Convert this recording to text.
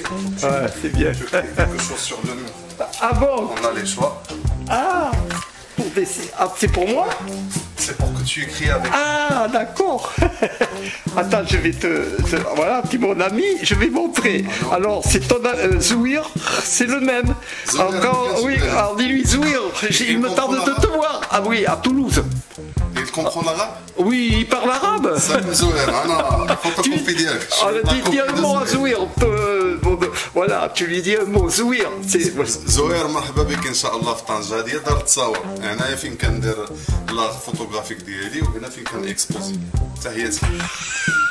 Ouais, c'est bien. Je fais quelque chose sur le nom. Ah bon? On a les choix. Ah, c'est pour moi? C'est pour que tu écris avec. Ah, d'accord. Attends, je vais voilà, tu es mon ami, je vais montrer. Alors, c'est ton Zouir, c'est le même. Zouir, Encore, oui, Zouir. alors dis-lui Zouir, il me tarde de te voir. Ah oui, à Toulouse. Il comprend l'arabe? Oui, il parle arabe. Salut Zoher, photocopie direct. Dis un mot à Zouir. Voilà, tu lui dis un mot, Zouir. زوير مرحبا بك ان شاء الله في طنجة. هذه دار التصاور، هنايا فين كندير لا فوتوغرافيك ديالي وهنا فين كان اكسبوزي. تحياتي.